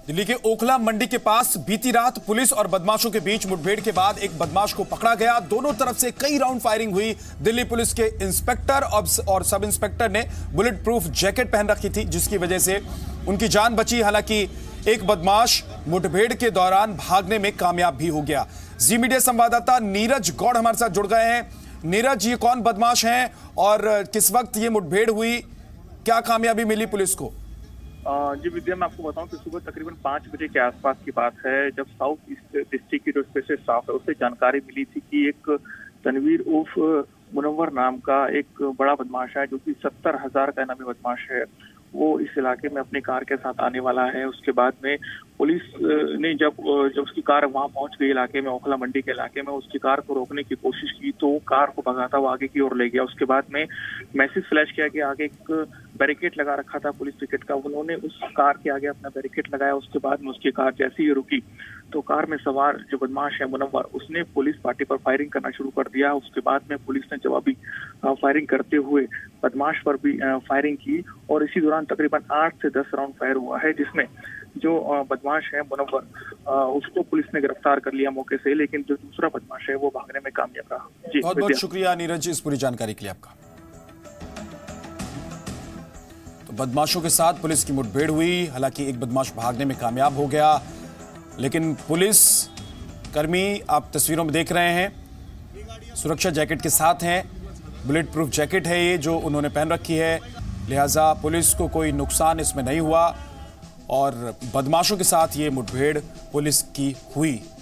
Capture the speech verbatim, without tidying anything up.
दिल्ली के ओखला मंडी के पास बीती रात पुलिस और बदमाशों के बीच मुठभेड़ के बाद एक बदमाश को पकड़ा गया। दोनों तरफ से कई राउंड फायरिंग हुई। दिल्ली पुलिस के इंस्पेक्टर और सब इंस्पेक्टर ने बुलेट प्रूफ जैकेट पहन रखी थी, जिसकी वजह से उनकी जान बची। हालांकि एक बदमाश मुठभेड़ के दौरान भागने में कामयाब भी हो गया। जी मीडिया संवाददाता नीरज गौड़ हमारे साथ जुड़ गए हैं। नीरज, ये कौन बदमाश हैं और किस वक्त ये मुठभेड़ हुई, क्या कामयाबी मिली पुलिस को? जी विद्या, मैं आपको बताऊं कि सुबह तकरीबन पाँच बजे के आसपास की बात है, जब साउथ ईस्ट डिस्ट्रिक्ट की जो स्पेशल स्टाफ है उससे जानकारी मिली थी कि एक तनवीर उर्फ मुनव्वर नाम का एक बड़ा बदमाश है, जो कि सत्तर हजार का नामी बदमाश है, वो इस इलाके में अपनी कार के साथ आने वाला है। उसके बाद में पुलिस ने जब जब उसकी कार वहां पहुंच गई इलाके में, ओखला मंडी के इलाके में, उसकी कार को रोकने की कोशिश की तो कार को भगाता हुआ आगे की ओर ले गया। उसके बाद में मैसेज फ्लैश किया कि आगे एक बैरिकेड लगा रखा था पुलिस पिकेट का, उन्होंने उस कार के आगे अपना बैरिकेड लगाया। उसके बाद में उसकी कार जैसे ही रुकी तो कार में सवार जो बदमाश है मुनव्वर, उसने पुलिस पार्टी पर फायरिंग करना शुरू कर दिया। उसके बाद में पुलिस ने जवाबी फायरिंग करते हुए बदमाश पर भी फायरिंग की और इसी दौरान तकरीबन आठ से दस राउंड फायर हुआ है, जिसमें जो बदमाश है मुनव्वर, उसको पुलिस ने गिरफ्तार कर लिया मौके से, लेकिन जो दूसरा बदमाश है वो भागने में कामयाब रहा। जी, बहुत बहुत शुक्रिया नीरज इस पूरी जानकारी के लिए आपका। तो बदमाशों के साथ पुलिस की मुठभेड़ हुई। हालांकि एक बदमाश भागने में कामयाब हो गया, लेकिन पुलिस कर्मी आप तस्वीरों में देख रहे हैं सुरक्षा जैकेट के साथ हैं। बुलेट प्रूफ जैकेट है ये जो उन्होंने पहन रखी है, लिहाजा पुलिस को कोई नुकसान इसमें नहीं हुआ और बदमाशों के साथ ये मुठभेड़ पुलिस की हुई।